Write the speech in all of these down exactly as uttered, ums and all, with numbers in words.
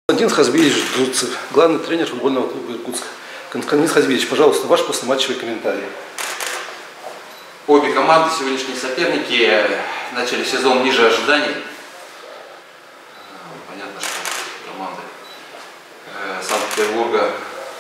Константин Хазбиевич Дудцев, главный тренер футбольного клуба Иркутска. Константин Хазбиевич, пожалуйста, ваш послематчевый комментарий. Обе команды, сегодняшние соперники, начали сезон ниже ожиданий. Понятно, что команды Санкт-Петербурга,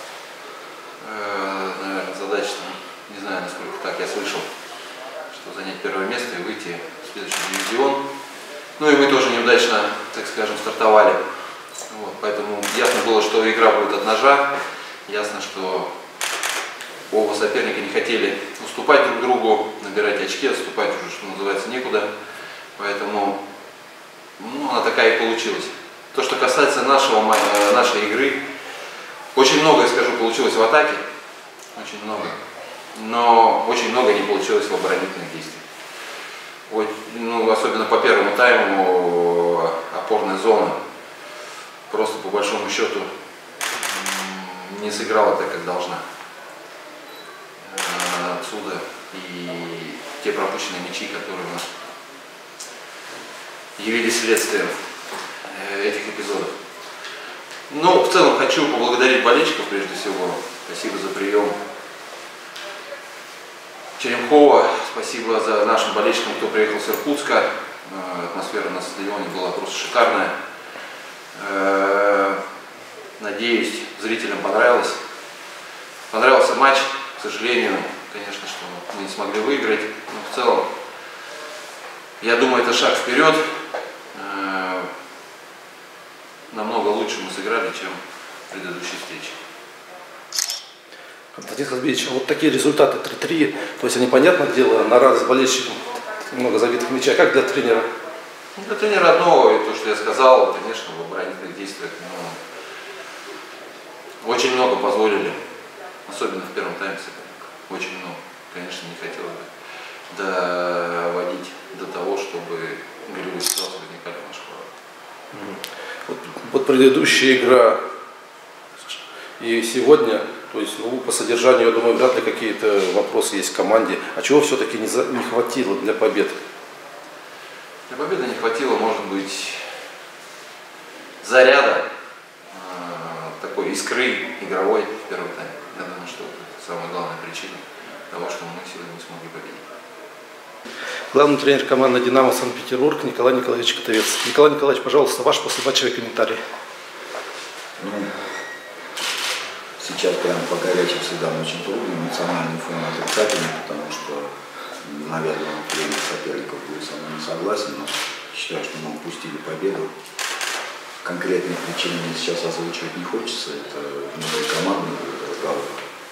наверное, задача, не знаю, насколько так я слышал, что занять первое место и выйти в следующий дивизион. Ну и мы тоже неудачно, так скажем, стартовали. Вот, поэтому ясно было, что игра будет от ножа. Ясно, что оба соперника не хотели уступать друг другу, набирать очки, отступать уже, что называется, некуда. Поэтому ну, она такая и получилась. То, что касается нашего, нашей игры, очень многое, скажу, получилось в атаке. Очень много. Но очень много не получилось в оборонительных действиях. Вот, ну, особенно по первому тайму опорная зона просто по большому счету не сыграла так, как должна. Отсюда и те пропущенные мячи, которые у нас явились следствием этих эпизодов. Но в целом хочу поблагодарить болельщиков прежде всего. Спасибо за прием Черемхова, спасибо за нашим болельщикам, кто приехал с Иркутска. Атмосфера на стадионе была просто шикарная. Надеюсь, зрителям понравилось. Понравился матч. К сожалению, конечно, что мы не смогли выиграть. Но в целом, я думаю, это шаг вперед. Намного лучше мы сыграли, чем в предыдущей встрече. Константин Хазбиевич, вот такие результаты три-три, то есть они, понятное дело, на радость болельщикам, много забитых мячей. А как для тренера? Для тренера одно, и то, что я сказал, конечно, в оборонительных действиях ну, очень много позволили, особенно в первом тайме соперника. Очень много. Конечно, не хотелось бы доводить до того, чтобы голевые ситуации возникали в наших воротах. Вот, вот предыдущая игра и сегодня, то есть ну, по содержанию, я думаю, вряд ли какие-то вопросы есть в команде. А чего все-таки не, за, не хватило для победы? Для победы не хватило, может быть, заряда, э, такой искры игровой в первый тайм. Я думаю, что это самая главная причина того, что мы сегодня не смогли победить. Главный тренер команды «Динамо» Санкт-Петербург Николай Николаевич Котовец. Николай Николаевич, пожалуйста, ваш послематчевый комментарий. Ну, сейчас прямо по горячим следам очень трудно, эмоциональный фон отрицательный, потому что, наверное, тренер соперников будет со мной не согласен, но считаю, что мы упустили победу. Конкретные причины мне сейчас озвучивать не хочется, это внутрикомандный разговор.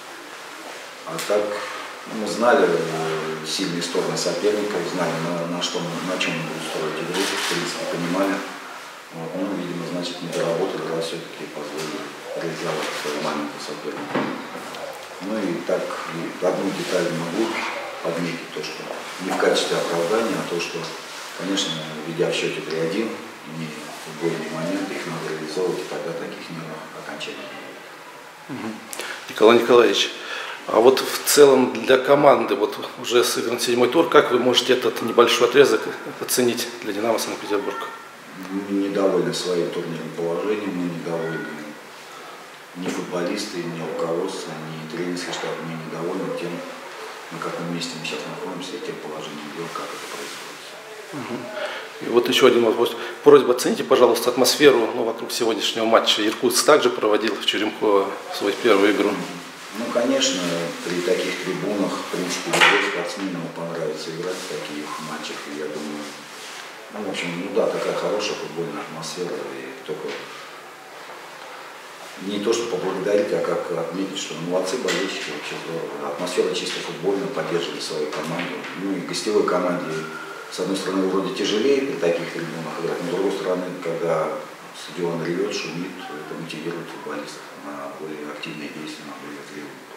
А так, мы знали сильные стороны соперника, знали, на, на, что, на чем мы будем строить игру, в принципе, понимали. Вот, ну, видимо, значит, не доработали, раз все-таки позволили реализовать свои моменты соперника. Ну и так, и одну деталь могу подметить, то, что не в качестве оправдания, а то, что, конечно, ведя в счете три-один, имея футбольные моменты, их надо реализовывать, и тогда таких нервов окончательно не будет. Николай Николаевич, а вот в целом для команды, вот уже сыгран седьмой тур, как вы можете этот небольшой отрезок оценить для «Динамо» Санкт-Петербург? Мы недовольны своим турнирным положением, мы недовольны ни футболисты, ни руководство, ни тренерский штаб, мы недовольны тем, на каком месте мы сейчас находимся, и тем положением дел, как это происходит. Угу. И вот еще один вопрос. Просьба, оцените, пожалуйста, атмосферу ну, вокруг сегодняшнего матча. Иркутск также проводил в Черемхово свою первую игру. Ну, конечно, при таких трибунах, в принципе, любой спортсмену понравится играть в таких матчах. И я думаю, ну, в общем, ну да, такая хорошая футбольная атмосфера. И только не то, что поблагодарить, а как отметить, что молодцы болельщики, вообще здорово. Атмосфера чисто футбольная, поддерживали свою команду. Ну и гостевой команде, с одной стороны, вроде тяжелее при таких трибунах играть, но с другой стороны, когда стадион ревет, шумит, это мотивирует футболистов на более активные действия, на более зрелые.